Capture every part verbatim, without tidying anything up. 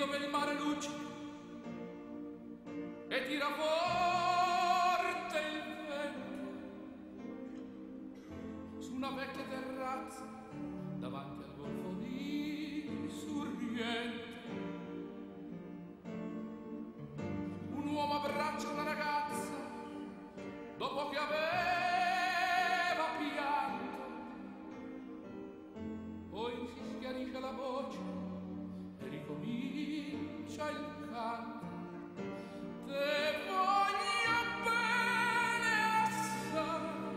dove il mare luccica e tira forte il vento su una vecchia terrazza davanti al golfo di Sorrento. Un uomo abbraccia una ragazza dopo che aveva pianto, poi si schiarisce la voce e ricomincia il canto. Te voglio bene assai,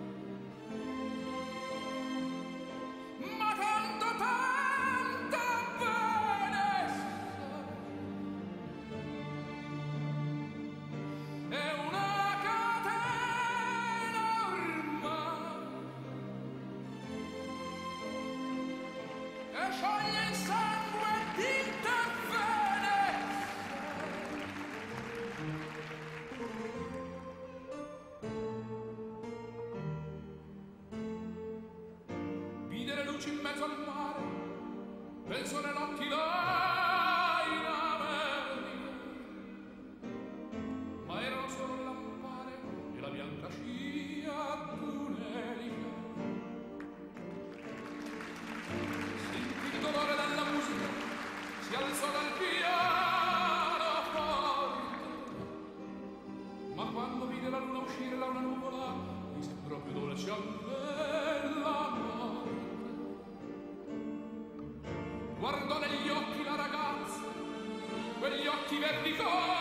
ma tanto tanto bene sai. È una catena ormai che scioglie il sangue di te bene. Vide le luci in mezzo al mare, penso alle notti là in America, ma erano solo lampare e la bianca scia d'un'elica. Sentì il dolore della musica, si alzò dal pianoforte, ma quando vide la luna uscire da una nuvola gli sembrò più dolce a me la morte. Guardò negli occhi la ragazza, quegli occhi verdi come